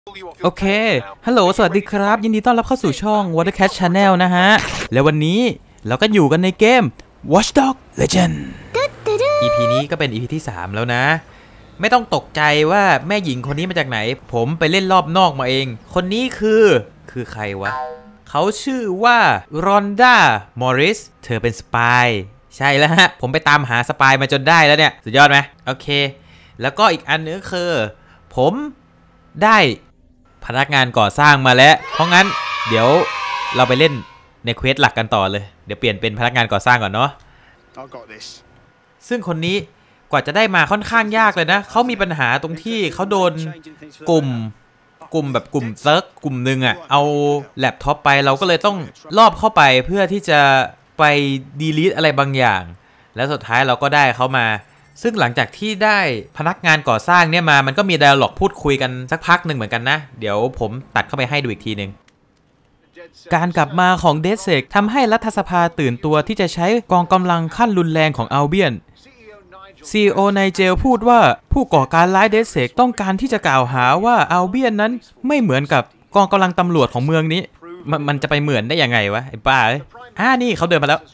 โอเคฮัลโหลสวัสดีครับยินดีต้อนรับเข้าสู่ช่อง Watercat Channel นะฮะแล้ววันนี้เราก็อยู่กันในเกม Watch Dogs Legion EP นี้ก็เป็น EP ที่3แล้วนะไม่ต้องตกใจว่าแม่หญิงคนนี้มาจากไหนผมไปเล่นรอบนอกมาเองคนนี้คือใครวะเขาชื่อว่ารอนด้ามอริสเธอเป็นสปายใช่แล้วฮะผมไปตามหาสปายมาจนได้แล้วเนี่ยสุดยอดไหมโอเคแล้วก็อีกอันนึงคือผมได้พนักงานก่อสร้างมาแล้วเพราะงั้นเดี๋ยวเราไปเล่นในเควสหลักกันต่อเลยเดี๋ยวเปลี่ยนเป็นพนักงานก่อสร้างก่อนเนาะซึ่งคนนี้กว่าจะได้มาค่อนข้างยากเลยนะเขามีปัญหาตรงที่เขาโดนกลุ่มเซิร์ฟกลุ่มหนึ่งอ่ะเอาแล็ปท็อปไปเราก็เลยต้องลอบเข้าไปเพื่อที่จะไปดีลีทอะไรบางอย่างแล้วสุดท้ายเราก็ได้เขามาซึ่งหลังจากที่ได้พนักงานก่อสร้างเนี่ยมามันก็มีไดอะล็อกพูดคุยกันสักพักหนึ่งเหมือนกันนะเดี๋ยวผมตัดเข้าไปให้ดูอีกทีหนึ่งการกลับมาของเดซเซกทำให้รัฐสภาตื่นตัวที่จะใช้กองกำลังขั้นรุนแรงของอัลเบียนCEO ไนเจลพูดว่าผู้ก่อการร้ายเดซเซกต้องการที่จะกล่าวหาว่าอัลเบียนนั้นไม่เหมือนกับกองกำลังตำรวจของเมืองนี้มันจะไปเหมือนได้ยังไงวะไอ้บ้านี่เขาเดินมาแล้ว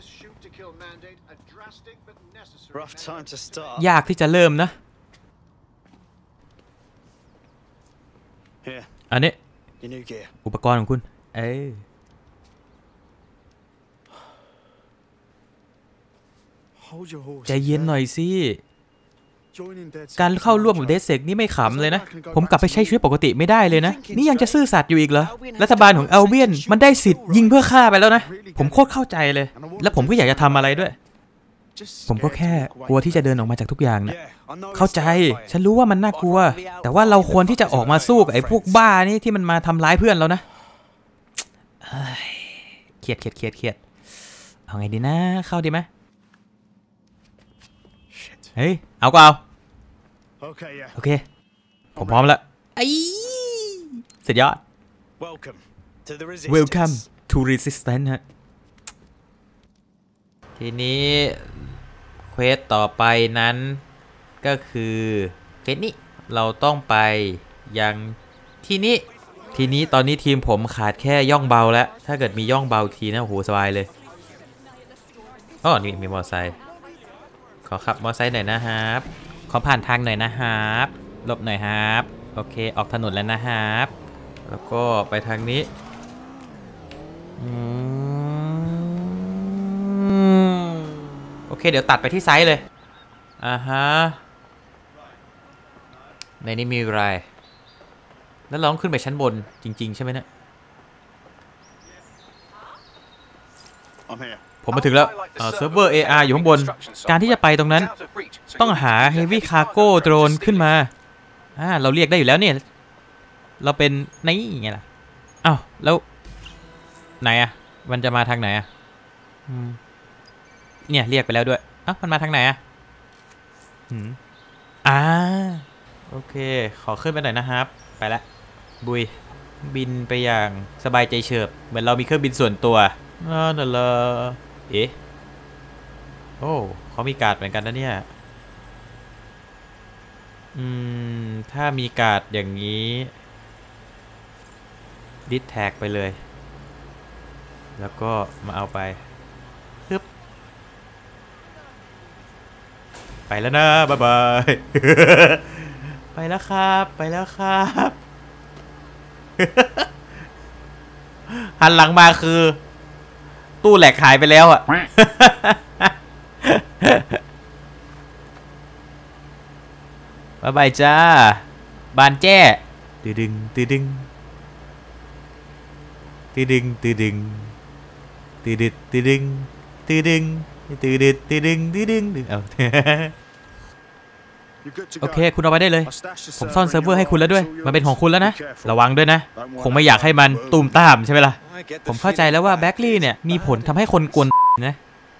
ยากที่จะเริ่มนะอันนี้อุปกรณ์ของคุณใจเย็นหน่อยสิการเข้าร่วมกับเดซเซกนี่ไม่ขำเลยนะผมกลับไปใช้ชีวิตปกติไม่ได้เลยนะนี่ยังจะซื่อสัตย์อยู่อีกเหรอรัฐบาลของอัลเบียนมันได้สิทธิ์ยิงเพื่อฆ่าไปแล้วนะผมโคตรเข้าใจเลยและผมก็อยากจะทำอะไรด้วยผมก็แค่กลัวที่จะเดินออกมาจากทุกอย่างนะเข้าใจฉันรู้ว่ามันน่ากลัวแต่ว่าเราควรที่จะออกมาสู้กับไอ้พวกบ้านี่ที่มันมาทำร้ายเพื่อนเรานะเครียดเอาไงดีนะเข้าดีไหมเฮ้ยเอาก็เอาโอเคผมพร้อมแล้วสุดยอด Welcome to Resistance ฮะทีนี้เควสต่อไปนั้นก็คือเควสนี้เราต้องไปยังที่นี้ตอนนี้ทีมผมขาดแค่ย่องเบาแล้วถ้าเกิดมีย่องเบาทีนะโอ้โหสบายเลยนี่มีมอเตอร์ไซค์ขอขับมอเตอร์ไซค์หน่อยนะครับขอผ่านทางหน่อยนะครับหลบหน่อยครับโอเคออกถนนแล้วนะครับแล้วก็ไปทางนี้โอเคเดี๋ยวตัดไปที่ไซส์เลยฮะในนี้มีอะไรแล้วเราต้องขึ้นไปชั้นบนจริงๆใช่ไหมเนี่ยผมมาถึงแล้วเซิร์ฟเวอร์ AR อยู่ข้างบนการที่จะไปตรงนั้นต้องหา Heavy Cargo Drone ขึ้นมาเราเรียกได้อยู่แล้วเนี่ยเราเป็นนี่ไงล่ะอ้าวแล้วไหนอะมันจะมาทางไหนอะเนี่ยเรียกไปแล้วด้วยมันมาทางไหนอะโอเคขอขึ้นไปหน่อยนะครับไปละบุยบินไปอย่างสบายใจเฉิบเหมือนเรามีเครื่องบินส่วนตัวนั่นเลยโอ้เขามีการ์ดเหมือนกันนะเนี่ยถ้ามีการ์ดอย่างนี้ดิสแท็กไปเลยแล้วก็มาเอาไปปึ๊บไปแล้วนะบ๊ายบายไปแล้วครับหันหลังมาคือตู้แหลกหายไปแล้วอ่ะบ๊ายบายจ้าบานแจ้ตึดึงโอเคคุณเอาไปได้เลยผมซ่อนเซิร์ฟเวอร์ให้คุณแล้วด้วยมันเป็นของคุณแล้วนะระวังด้วยนะคงไม่อยากให้มันตูมตามใช่ไหมล่ะผมเข้าใจแล้วว่าแบ็คลี่เนี่ยมีผลทำให้คนกวนนะ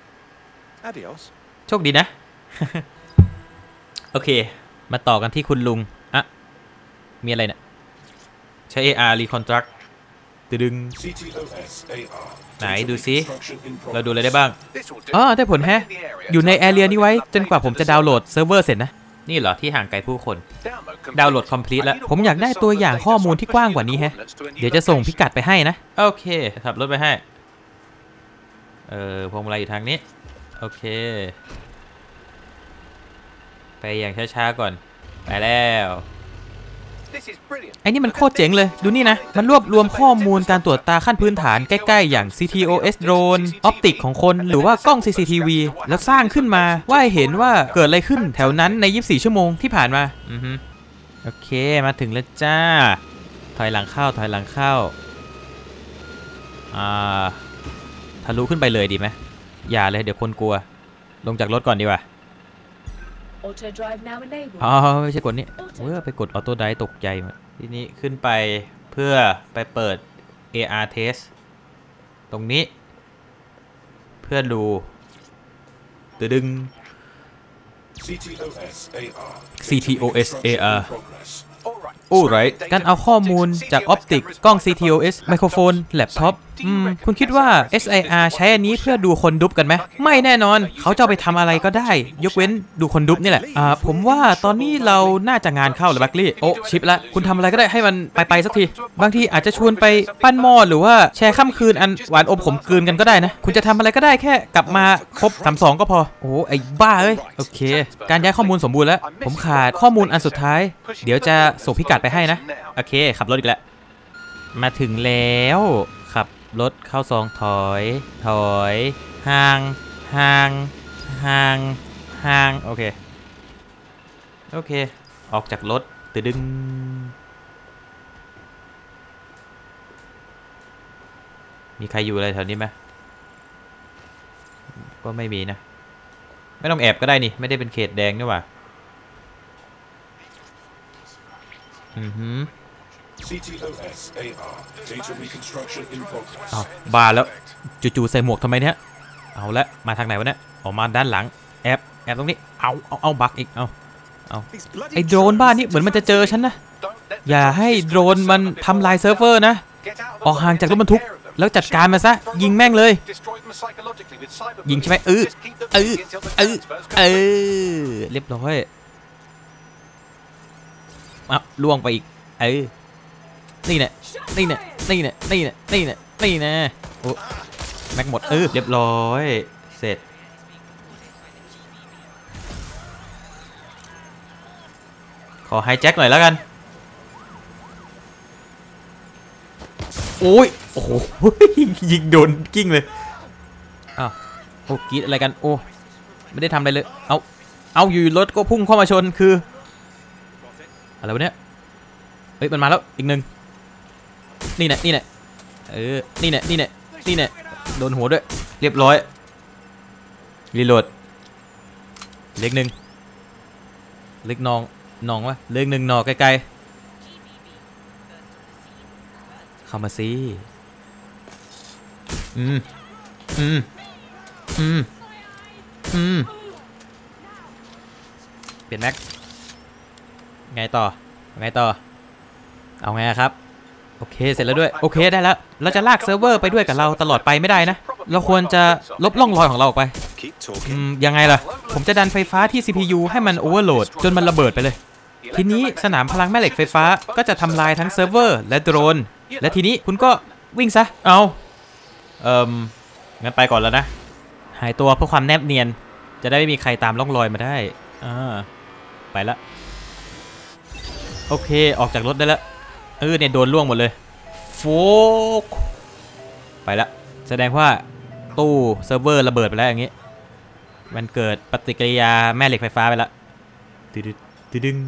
โชคดีนะโอเคมาต่อกันที่คุณลุงมีอะไรเนี่ยใช้ AR Reconstruct ดึงไหนดูซิเราดูอะไรได้บ้างได้ผลอยู่ในแอเรียนี้ไว้จนกว่าผมจะดาวน์โหลดเซิร์ฟเวอร์เสร็จนะนี่เหรอที่ห่างไกลผู้คนดาวน์โหลด complete แล้วผมอยากได้ตัวอย่างข้อมูลที่กว้างกว่านี้แฮะเดี๋ยวจะส่งพิกัดไปให้นะโอเคขับรถไปให้พวงมาลัยอยู่ทางนี้โอเคไปอย่างช้าๆก่อนไปแล้วไอ้นี่มันโคตรเจ๋งเลยดูนี่นะมันรวบรวมข้อมูลการตรวจตาขั้นพื้นฐานใกล้ๆอย่าง CTOS โดรนออปติกของคนหรือว่ากล้อง CCTV แล้วสร้างขึ้นมาว่าให้เห็นว่าเกิดอะไรขึ้นแถวนั้นใน24ชั่วโมงที่ผ่านมาโอเคมาถึงแล้วจ้าถอยหลังเข้าทะลุขึ้นไปเลยดีไหมอย่าเลยเดี๋ยวคนกลัวลงจากรถก่อนดีกว่าไม่ใช่กดนี้ไปกดออโต้ไดตกใจหมดทีนี้ขึ้นไปเพื่อไปเปิด AR test ตรงนี้เพื่อดูดึง CTOS ARโอ้ไรการเอาข้อมูลจากออปติกกล้อง CTOS ไมโครโฟนแล็ปท็อปคุณคิดว่า SIR ใช้อันนี้เพื่อดูคนดุบกันไหมไม่แน่นอนเขาจะไปทำอะไรก็ได้ยกเว้นดูคนดุบนี่แหละผมว่าตอนนี้เราน่าจะงานเข้าหรือบัคลี่โอ้ชิปละคุณทำอะไรก็ได้ให้มันไปสักทีบางทีอาจจะชวนไปปั้นหม้อหรือว่าแชร์ค่ำคืนอันหวานอมขมกลืนกันก็ได้นะคุณจะทำอะไรก็ได้แค่กลับมาครบ32ก็พอโอ้ไอ้บ้าเอ้ยโอเคการย้ายข้อมูลสมบูรณ์แล้วผมขาดข้อมูลอันสุดท้ายเดี๋ยวจะส่งพิกัดไปให้นะโอเคขับรถอีกแล้วมาถึงแล้วขับรถเข้าซองถอยห่างโอเคออกจากรถดึงมีใครอยู่อะไรแถวนี้ไหมก็ไม่มีนะไม่ต้องแอบก็ได้นี่ไม่ได้เป็นเขตแดงนี่หว่าบ้าแล้วจู่ๆใส่หมวกทำไมเนี่ยเอาละมาทางไหนวะเนี่ยออกมาด้านหลังแอบตรงนี้เอาบักอีกเอาไอโดรนบ้านนี่เหมือนมันจะเจอฉันนะอย่าให้โดรนมันทำลายเซิร์ฟเวอร์นะออกห่างจากรถบรรทุกแล้วจัดการมันซะยิงแม่งเลยยิงใช่ไหมเรียบร้อยล่วงไปอีกนี่แน่โอ้แม็กหมดเรียบร้อยเสร็จขอไฮแจ็คหน่อยแล้วกันโอ้โหยิงโดนกิ้งเลยโอ้กรีดอะไรกันโอ้ไม่ได้ทำอะไรเลยเอาอยู่รถก็พุ่งเข้ามาชนคืออะไรวะเนี่ยมันมาแล้วอีกหนึ่งนี่แน่นี่แน่โดนหัวด้วยเรียบร้อยรีโหลดเล็กหนึ่งเล็กนองวะเล็กหนึ่งนอไกลๆเข้ามาสิเปลี่ยนแม็กไงต่อเอาไงครับโอเคเสร็จแล้วด้วยโอเคได้แล้วเราจะลากเซิร์ฟเวอร์ไปด้วยกับเราตลอดไปไม่ได้นะเราควรจะลบร่องรอยของเราออกไปยังไงล่ะผมจะดันไฟฟ้าที่ CPU ให้มันโอเวอร์โหลดจนมันระเบิดไปเลยทีนี้สนามพลังแม่เหล็กไฟฟ้าก็จะทำลายทั้งเซิร์ฟเวอร์และโดรนและทีนี้คุณก็วิ่งซะงั้นไปก่อนแล้วนะหายตัวเพื่อความแนบเนียนจะได้ไม่มีใครตามร่องรอยมาได้ไปละโอเคออกจากรถได้แล้วเนี่ยโดนล่วงหมดเลยโฟกไปละแสดงว่าตู้เซิร์ฟเวอร์ระเบิดไปแล้วอย่างงี้มันเกิดปฏิกิริยาแม่เหล็กไฟฟ้าไปแล้วดึง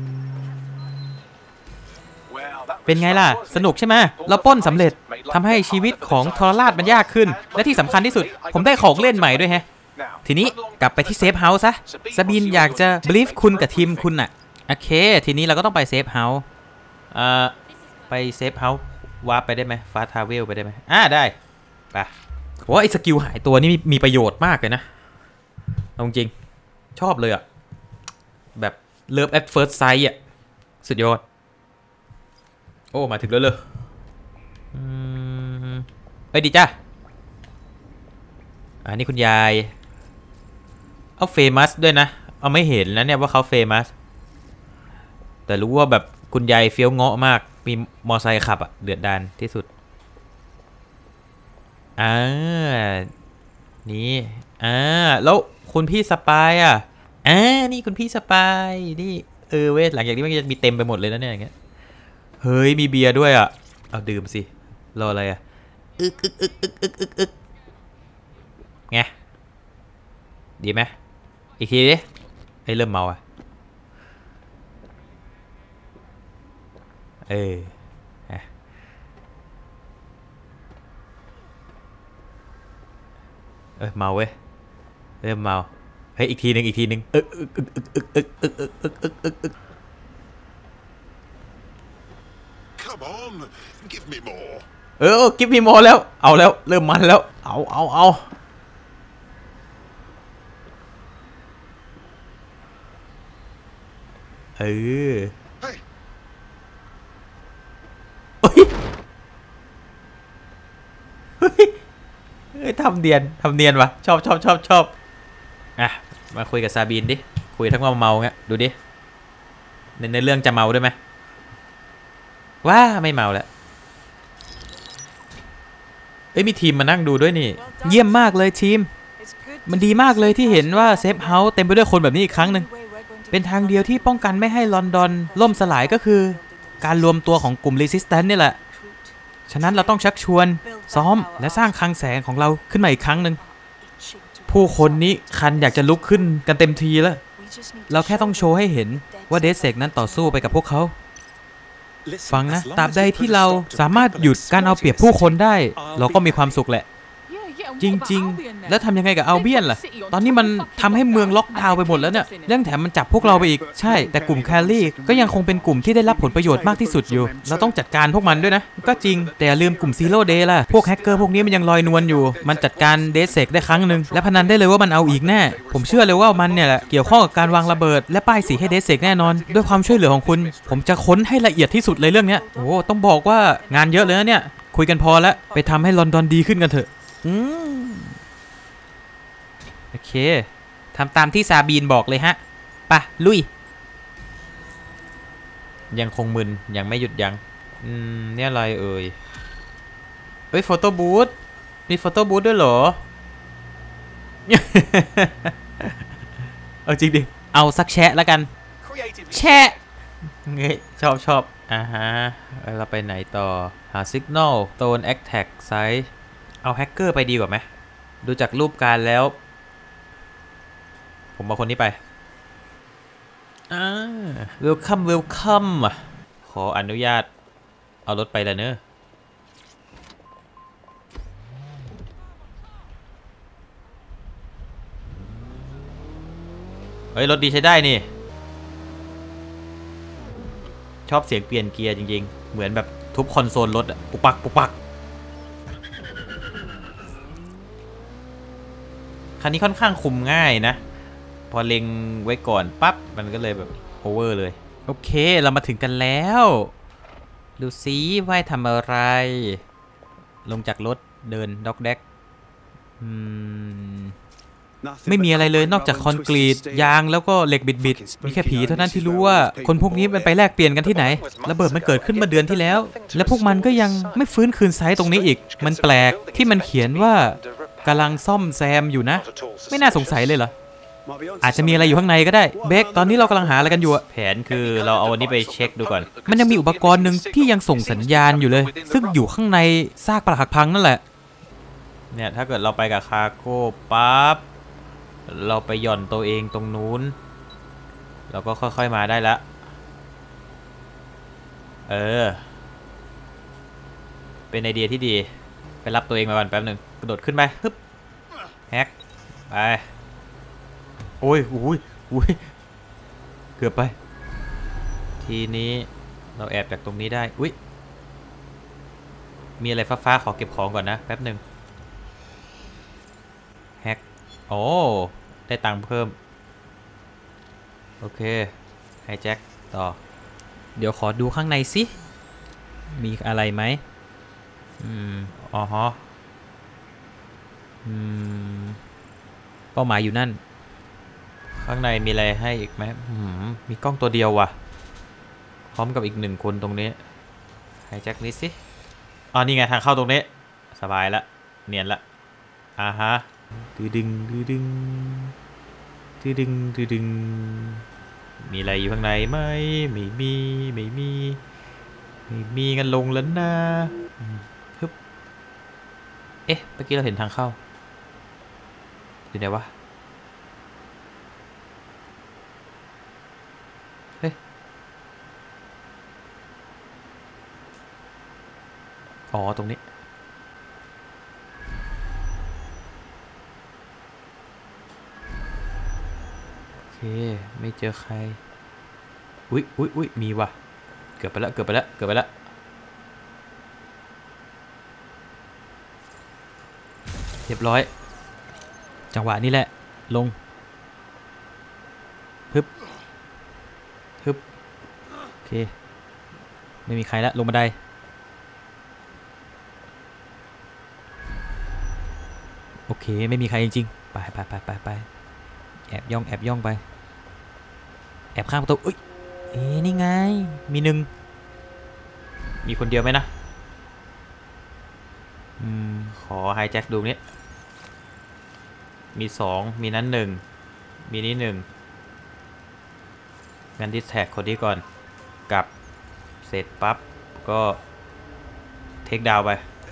เป็นไงล่ะสนุกใช่ไหมเราปล้นสำเร็จทำให้ชีวิตของทรราชมันยากขึ้นและที่สำคัญที่สุดผมได้ของเล่นใหม่ด้วยแฮะทีนี้กลับไปที่เซฟเฮาส์ซะซาบินอยากจะบลีฟคุณกับทีมคุณน่ะโอเคทีนี้เราก็ต้องไปเซฟเฮาส์ไปเซฟเฮาส์วาร์ปไปได้ไหมฟาสทาเวลไปได้ไหมได้ไปว่าไอ้สกิลหายตัวนี่มีประโยชน์มากเลยนะจริงชอบเลยแบบเลิฟแอทเฟิร์สไซส์สุดยอดโอ้มาถึงแล้วเลยดีจ้านี่คุณยายเอาเฟมัสด้วยนะเอาไม่เห็นแล้วเนี่ยว่าเขาเฟมัสแต่รู้ว่าแบบคุณยายเฟี้ยวเงาะมากมีมอไซค์ขับอะเดือดดาลที่สุดนี่แล้วคุณพี่สปายอะนี่คุณพี่สปายนี่เว้ยหลังจากนี้มันจะมีเต็มไปหมดเลยนะเนี่ยอย่างเงี้ยเฮ้ยมีเบียร์ด้วยอะเอาดื่มสิรออะไรอะอึกไงดีไหมอีกทีดิเริ่มเมาอะเมาเว้ยเริ่มเมาเฮ้ยอีกทีหนึ่ง Come on, give me more. กิฟต์มีโมแล้วเอาแล้วเริ่มมันแล้วเอาเฮ้ยทำเนียนวะชอบอ่ะมาคุยกับซาบีนดิคุยทั้งว่าเมาเงี้ยดูดิในเรื่องจะเมาด้วยไหมว่าไม่เมาแล้วมีทีมมานั่งดูด้วยนี่เยี่ยมมากเลยทีมมันดีมากเลยที่เห็นว่าเซฟเฮาส์เต็มไปด้วยคนแบบนี้อีกครั้งหนึ่งเป็นทางเดียวที่ป้องกันไม่ให้ลอนดอนล่มสลายก็คือการรวมตัวของกลุ่ม Resistance นี่แหละฉะนั้นเราต้องชักชวนซ้อมและสร้างคลังแสงของเราขึ้นมาอีกครั้งหนึ่งผู้คนนี้คันอยากจะลุกขึ้นกันเต็มทีแล้วเราแค่ต้องโชว์ให้เห็นว่าเดซเซกนั้นต่อสู้ไปกับพวกเขาฟังนะตราบใดที่เราสามารถหยุดการเอาเปรียบผู้คนได้เราก็มีความสุขแหละจริงๆแล้วทำยังไงกับอัลเบียนล่ะตอนนี้มันทำให้เมืองล็อกดาวน์ไปหมดแล้วเนี่ยเรื่องแถมมันจับพวกเราไปอีกใช่แต่กลุ่มแคลรี่ก็ยังคงเป็นกลุ่มที่ได้รับผลประโยชน์มากที่สุดอยู่เราต้องจัดการพวกมันด้วยนะก็จริงแต่อย่าลืมกลุ่มซีโร่เดย์ล่ะพวกแฮกเกอร์พวกนี้มันยังลอยนวลอยู่มันจัดการเดซเซกได้ครั้งหนึ่งและพนันได้เลยว่ามันเอาอีกแน่ผมเชื่อเลยว่ามันเนี่ยแหละเกี่ยวข้องกับการวางระเบิดและป้ายสีให้เดซเซกแน่นอนด้วยความช่วยเหลือของคุณผมจะค้นให้ละเอียดที่สุดเลยเรื่องนี้โอ้ต้องบอกว่างานเยอะเลยนะเนี่ยคุยกันพอแล้วไปทำให้ลอนดอนดีขึ้นกันเถอะโอเคทำตามที่ซาบีนบอกเลยฮะปะลุยยังคงมึนยังไม่หยุดยั้งเนี่ยอะไรโฟโต้บูธมีโฟโต้บูธด้วยเหรอ เอาจริงดิเอาสักแชะแล้วกันแชะเงี้ยชอบฮะเราไปไหนต่อหาซิกนอลโตนแอคแท็กไซส์เอาแฮกเกอร์ไปดีกว่าไหมดูจากรูปการแล้วผมเอาคนนี้ไปเวลคัมขออนุญาตเอารถไปแล้วเนอะเฮ้ยรถดีใช้ได้นี่ชอบเสียงเปลี่ยนเกียร์จริงๆเหมือนแบบทุบคอนโซลรถอะปุกปักคันนี้ค่อนข้างคุมง่ายนะพอเล็งไว้ก่อนปั๊บมันก็เลยแบบโอเวอร์เลยโอเคเรามาถึงกันแล้วดูซิว่าทำอะไรลงจากรถเดินด็อกแดกไม่มีอะไรเลยนอกจากคอนกรีตยางแล้วก็เหล็กบิดมีแค่ผีเท่านั้นที่รู้ว่าคนพวกนี้มันไปแลกเปลี่ยนกันที่ไหนระเบิดมันเกิดขึ้นเมื่อเดือนที่แล้วและพวกมันก็ยังไม่ฟื้นคืนไซต์ตรงนี้อีกมันแปลกที่มันเขียนว่ากำลังซ่อมแซมอยู่นะไม่น่าสงสัยเลยเหรออาจจะมีอะไรอยู่ข้างในก็ได้เบคตอนนี้เรากำลังหาอะไรกันอยู่แผนคือเราเอาอันนี้ไปเช็คดูก่อนมันยังมีอุปกรณ์หนึ่งที่ยังส่งสัญญาณอยู่เลยซึ่งอยู่ข้างในซากปรักหักพังนั่นแหละเนี่ยถ้าเกิดเราไปกับคาโก้ปั๊บเราไปหย่อนตัวเองตรงนู้นเราก็ค่อยๆมาได้ละเป็นไอเดียที่ดีไปรับตัวเองมาก่อนแป๊บหนึ่งกระโดดขึ้นไปฮึบแฮกไปโอ้ยเกือบไปทีนี้เราแอบจากตรงนี้ได้อุ้ยมีอะไรฟ้าขอเก็บของก่อนนะแป๊บหนึ่งแฮกโอ้ได้ตังค์เพิ่มโอเคไฮแจ็คต่อเดี๋ยวขอดูข้างในสิมีอะไรไหมอ๋อฮะเป้าหมายอยู่นั่นข้างในมีอะไรให้อีกไหมมีกล้องตัวเดียวว่ะร้อมกับอีก1 คนตรงนี้ไฮแจ็คนิดสิอ๋อนี่ไงทางเข้าตรงนี้สบายละเนียนละฮะดึงมีอะไรอยู่ข้างในไหมไม่มีกันลงแล้วนะฮึบเอ๊ะเมื่อกี้เราเห็นทางเข้าอยู่ไหนวะเฮ้ยอ๋อตรงนี้โอเคไม่เจอใครอุ๊ยมีว่ะเกือบไปแล้วเรียบร้อยจังหวะนี้แหละลงฮึบโอเคไม่มีใครแล้วลงบันไดโอเคไม่มีใครจริงๆไปแอบย่องไปแอบข้างประตูอุ๊ยนี่ไงมีคนเดียวไหมนะขอไฮแจ็คดูนี้มี2มีนั้น1มีนี้1งั้นดิสแท็กคนนี้ก่อนกลับเสร็จปั๊บก็เทคดาวไป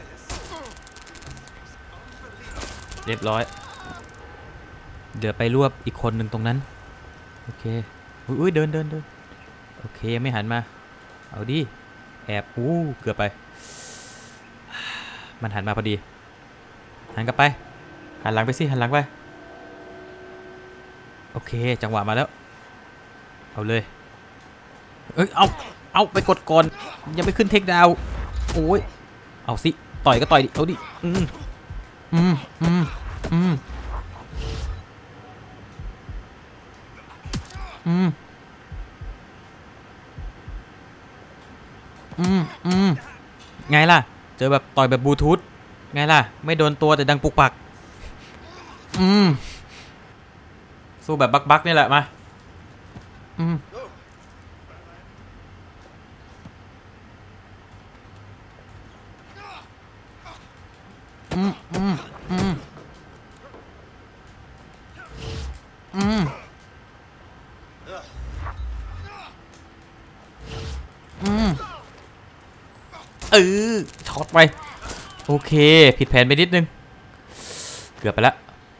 เรียบร้อยเดี๋ยวไปรวบอีกคนหนึ่งตรงนั้นโอเคอุ้ยเดินโอเคไม่หันมาเอาดิแอบเกือบไปมันหันมาพอดีหันกลับไปหันหลังไปสิหันหลังไปโอเคจังหวะมาแล้วเอาเลยเอาไปกดก่อนยังไม่ขึ้นเทคดาวโอ้ยเอาสิต่อยก็ต่อยดิเอาดิไงล่ะเจอแบบต่อยแบบบลูทูธไงล่ะไม่โดนตัวแต่ดังปุกปักสู้แบบบักนี่แหละมาช็อตไปโอเคผิดแผนไปนิดนึงเกือบไปแล้ว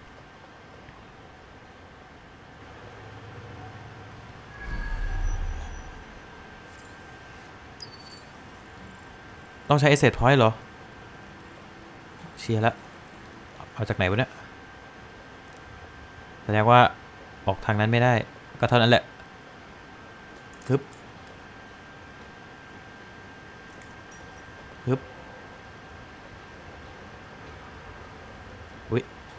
ต้องใช้เอเซทพอยต์เหรอเชียร์แล้วเอาจากไหนวะเนี่ยแสดงว่าออกทางนั้นไม่ได้ก็เท่านั้นแหละฮึบอุ๊ย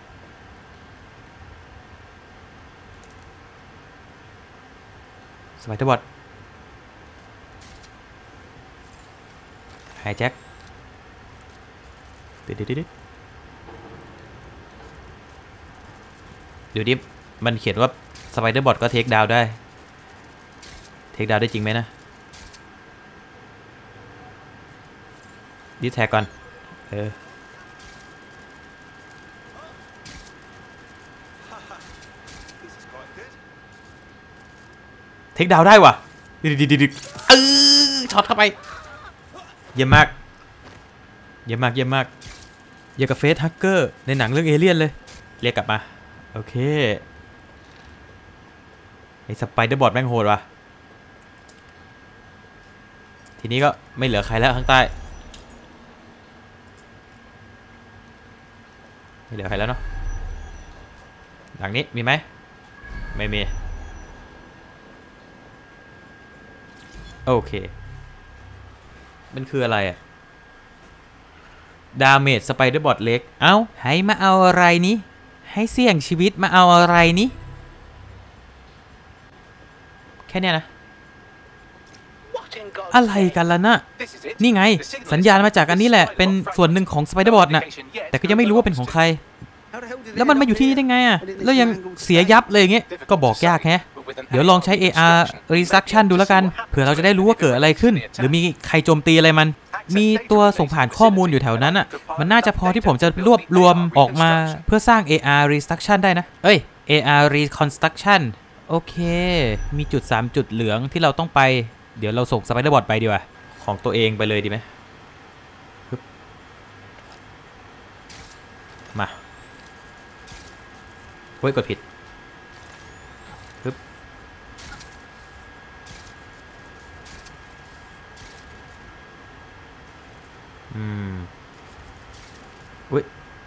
สไปเดอร์บอทไฮแจ็คเดี๋ยวดิมันเขียนว่าสไปเดอร์บอทก็เทคดาวได้จริงไหมนะดิสแท็กก่อนเทคดาวได้ว่ะดิช็อตเข้าไปเยี่ยมมากอย่างกับเฟสฮักเกอร์ในหนังเรื่องเอเลี่ยนเลยเรียกกลับมาโอเคไอ้สไปเดอร์บอทแม่งโหดว่ะทีนี้ก็ไม่เหลือใครแล้วข้างใต้ไม่เหลือใครแล้วเนาะหลังนี้มีไหมไม่มีโอเคมันคืออะไรอะดาเมจสไปเดอร์บอทเล็กให้มาเอาอะไรนี้ให้เสี่ยงชีวิตมาเอาอะไรนี้แค่เนี้ยนะอะไรกันล่ะนะนี่ไงสัญญาณมาจากอันนี้แหละเป็นส่วนหนึ่งของสไปเดอร์บอทน่ะแต่ก็ยังไม่รู้ว่าเป็นของใครแล้วมันมาอยู่ที่นี่ได้ไงอ่ะแล้วยังเสียยับเลยอย่างเงี้ยก็บอกยากแฮะเดี๋ยวลองใช้ AR Resuction ดูแล้วกันเผื่อเราจะได้รู้ว่าเกิดอะไรขึ้นหรือมีใครโจมตีอะไรมันมีตัวส่งผ่านข้อมูลอยู่แถวนั้นอ่ะมันน่าจะพอที่ผมจะรวบรวมออกมาเพื่อสร้าง AR Resuction ได้นะAR Reconstruction โอเคมีจุด3จุดเหลืองที่เราต้องไปเดี๋ยวเราส่งสไปเดอร์บอทไปดีกว่าของตัวเองไปเลยดีไหมมาเฮ้ยกดผิดปึ๊บอุ้ย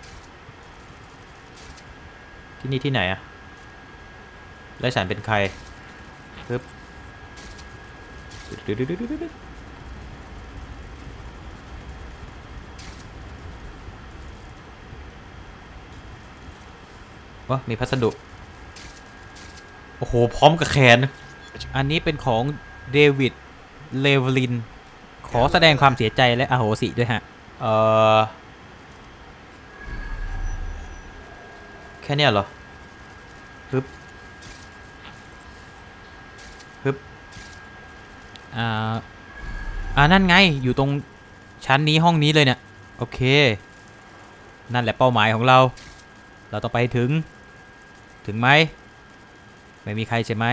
ที่นี่ที่ไหนอะและฉันเป็นใครปึ๊บวะมีพัสดุโอ้โหพร้อมกับแขนอันนี้เป็นของเดวิดเลเวลินขอแสดงความเสียใจและอโหสิด้วยฮะแค่เนี้ยเหรอปึ๊บปึ๊บนั่นไงอยู่ตรงชั้นนี้ห้องนี้เลยเนี่ยโอเคนั่นแหละเป้าหมายของเราต้องไปถึงไหมไม่มีใครใช่ไหม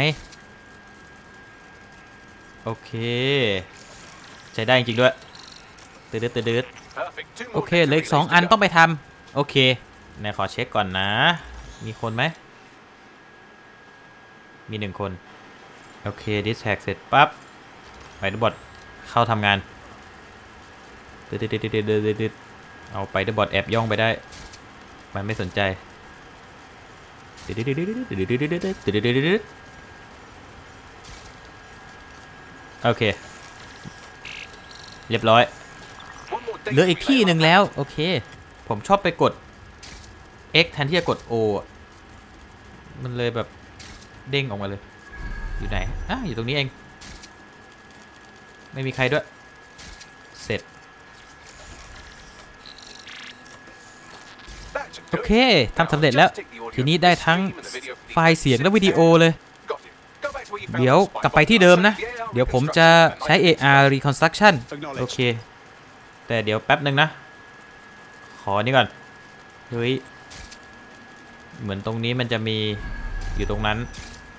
โอเคใช้ได้จริงด้วยตืดโอเคเหลืออีก2 อันต้องไปทำโอเคนายขอเช็คก่อนนะมีคนไหมมี1 คนโอเคดิสแท็กเสร็จปั๊บไปดูบอทเข้าทำงานตืดเอาไปดูบอทแอบย่องไปได้มันไม่สนใจโอเคเรียบร้อยเหลืออีกที่หนึ่งแล้วโอเคผมชอบไปกด X แทนที่จะกด O มันเลยแบบเด้งออกมาเลยอยู่ไหนอยู่ตรงนี้เองไม่มีใครด้วยเสร็จโอเคทำสำเร็จแล้วทีนี้ได้ทั้งไฟล์เสียงและวิดีโอเลยเดี๋ยวกลับไปที่เดิมนะเดี๋ยวผมจะใช้ AR Reconstruction โอเคแต่เดี๋ยวแป๊บหนึ่งนะขอนี่ก่อนเฮ้ยเหมือนตรงนี้มันจะมีอยู่ตรงนั้น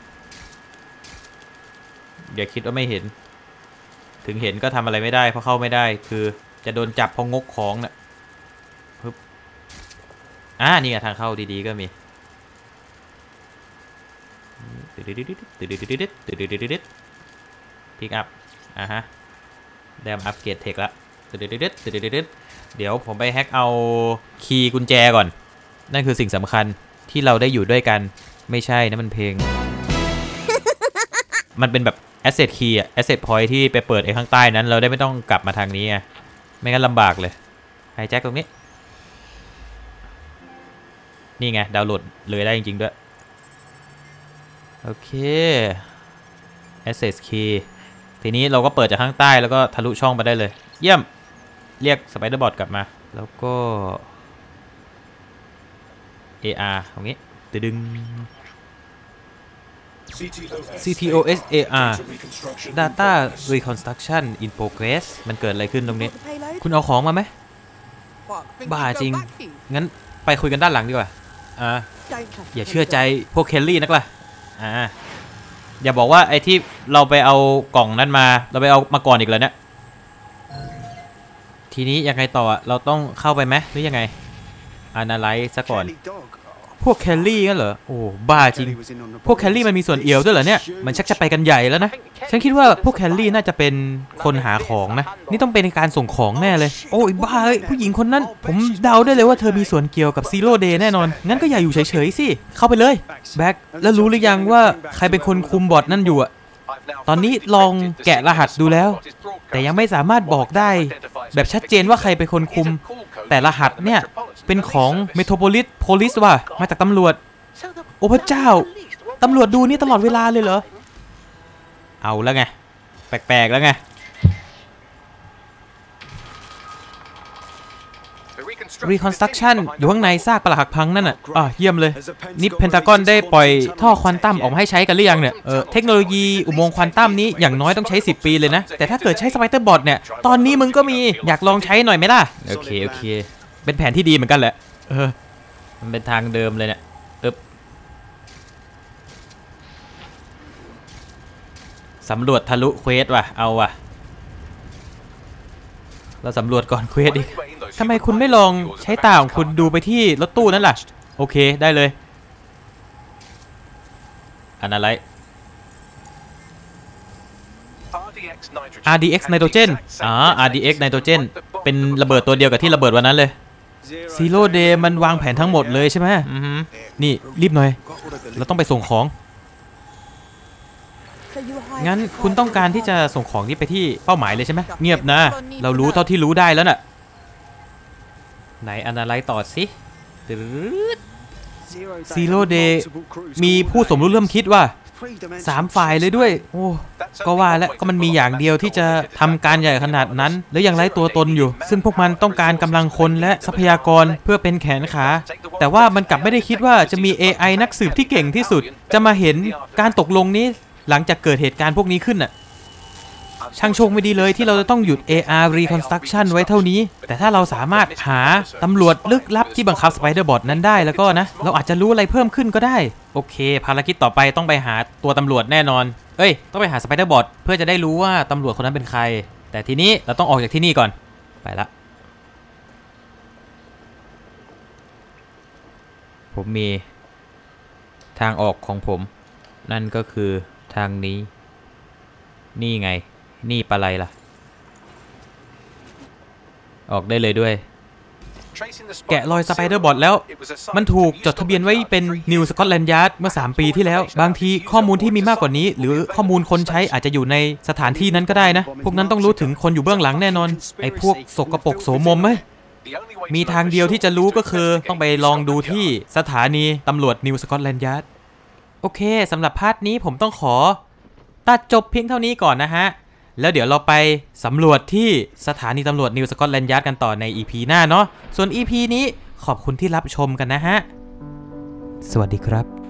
อย่าคิดว่าไม่เห็นถึงเห็นก็ทำอะไรไม่ได้เพราะเข้าไม่ได้คือจะโดนจับพองกของน่ะปึ๊บนี่ไงทางเข้าดีๆก็มีพิกอัพฮะได้อัปเกรดเทคแล้วเดี๋ยวผมไปแฮกเอาคีย์กุญแจก่อนนั่นคือสิ่งสำคัญที่เราได้อยู่ด้วยกันไม่ใช่นะมันเพลง มันเป็นแบบ asset key อะ asset point ที่ไปเปิดไอ้ข้างใต้นั้นเราได้ไม่ต้องกลับมาทางนี้ไงไม่งั้นลำบากเลยไฮแจ็คตรงนี้นี่ไงดาวน์โหลดเลยได้จริงๆด้วยโอเค access key ทีนี้เราก็เปิดจากข้างใต้แล้วก็ทะลุช่องมาได้เลยเยี่ยมเรียกสไปเดอร์บอทกลับมาแล้วก็ AR ตรงนี้ดึง CTOS AR Data Reconstruction in Progress มันเกิดอะไรขึ้นตรงนี้คุณเอาของมาไหมบ้าจริงงั้นไปคุยกันด้านหลังดีกว่าอย่าเชื่อใจพวกเคลลี่นักล่ะอย่าบอกว่าไอ้ที่เราไปเอากล่องนั้นมาเราไปเอามาก่อนอีกแล้วเนี่ยทีนี้ยังไงต่อเราต้องเข้าไปไหมหรือยังไงAnalyze ซะก่อนพวกแคลรี่งั้นเหรอโอ้บ้าจริงพวกแคลรี่มันมีส่วนเอี่ยวด้วยเหรอเนี่ยมันชักจะไปกันใหญ่แล้วนะฉันคิดว่าพวกแคลรี่น่าจะเป็นคนหาของนะนี่ต้องเป็นการส่งของแน่เลยโอ้ยบ้าเฮ้ยผู้หญิงคนนั้นผมเดาได้เลยว่าเธอมีส่วนเกี่ยวกับซีโร่เดย์แน่นอนงั้นก็อย่าอยู่เฉยๆสิเข้าไปเลยแบ็คแล้วรู้หรือยังว่าใครเป็นคนคุมบอทนั่นอยู่อะตอนนี้ลองแกะรหัสดูแล้วแต่ยังไม่สามารถบอกได้แบบชัดเจนว่าใครเป็นคนคุมแต่รหัสเนี่ยเป็นของเมโทรโพลิสว่ะมาจากตำรวจโอ้พระเจ้าตำรวจดูนี่ตลอดเวลาเลยเหรอเอาแล้วไงแปลกๆแล้วไง Reconstruction อยู่ข้างในซากปรักหักพังนั่นน่ะเยี่ยมเลยนี่เพนทากอนได้ปล่อยท่อควอนตัมออกมาให้ใช้กันหรือยังเนี่ยเทคโนโลยีอุโมงค์ควอนตัมนี้อย่างน้อยต้องใช้10 ปีเลยนะแต่ถ้าเกิดใช้สไปเดอร์บอทเนี่ยตอนนี้มึงก็มีอยากลองใช้หน่อยไหมล่ะโอเคเป็นแผนที่ดีเหมือนกันแหละมันเป็นทางเดิมเลยเนี่ยสำรวจทะลุเควสว่ะเอาว่ะเราสำรวจก่อนเควสอีกทำไมคุณไม่ลองใช้ตาของคุณดูไปที่รถตู้นั่นล่ะโอเคได้เลยอันอะไร RDX ไนโตรเจนRDX ไนโตรเจนเป็นระเบิดตัวเดียวกับที่ระเบิดวันนั้นเลยZero Day มันวางแผนทั้งหมดเลยใช่ไหมนี่รีบหน่อยเราต้องไปส่งของงั้นคุณต้องการที่จะส่งของนี้ไปที่เป้าหมายเลยใช่ไหมเงียบนะเรารู้เท่าที่รู้ได้แล้วน่ะไหนอนาไลซ์ต่อสิZero Day มีผู้สมรู้ร่วมคิดว่า3 ฝ่ายเลยด้วยโอ้ก็ว่าแล้วก็มันมีอย่างเดียวที่จะทำการใหญ่ขนาดนั้นแล้วยังไร้ตัวตนอยู่ซึ่งพวกมันต้องการกำลังคนและทรัพยากรเพื่อเป็นแขนขาแต่ว่ามันกลับไม่ได้คิดว่าจะมี AI นักสืบที่เก่งที่สุดจะมาเห็นการตกลงนี้หลังจากเกิดเหตุการณ์พวกนี้ขึ้นน่ะช่างโชคไม่ดีเลยที่เราจะต้องหยุด AR Reconstruction ไว้เท่านี้แต่ถ้าเราสามารถหาตำรวจลึกลับที่บังคับสไปเดอร์บอทนั้นได้แล้วก็นะเราอาจจะรู้อะไรเพิ่มขึ้นก็ได้โอเคภารกิจต่อไปต้องไปหาตัวตำรวจแน่นอนต้องไปหาสไปเดอร์บอทเพื่อจะได้รู้ว่าตำรวจคนนั้นเป็นใครแต่ทีนี้เราต้องออกจากที่นี่ก่อนไปละผมมีทางออกของผมนั่นก็คือทางนี้นี่ไงนี่ปะไรล่ะออกได้เลยด้วยแกะรอยสไปเดอร์บอทแล้วมันถูกจดทะเบียนไว้เป็นนิวสกอตแลนด์ยาร์ดเมื่อ3 ปีที่แล้วบางทีข้อมูลที่มีมากกว่านี้หรือข้อมูลคนใช้อาจจะอยู่ในสถานที่นั้นก็ได้นะพวกนั้นต้องรู้ถึงคนอยู่เบื้องหลังแน่นอนไอ้พวกสกปรกโสมมไหมมีทางเดียวที่จะรู้ก็คือต้องไปลองดูที่สถานีตำรวจนิวสกอตแลนด์ยาร์ดโอเคสำหรับพาร์ทนี้ผมต้องขอตัดจบเพียงเท่านี้ก่อนนะฮะแล้วเดี๋ยวเราไปสำรวจที่สถานีตำรวจนิวสกอตแลนด์ยาร์ดกันต่อใน EP หน้าเนาะส่วน EP นี้ขอบคุณที่รับชมกันนะฮะสวัสดีครับ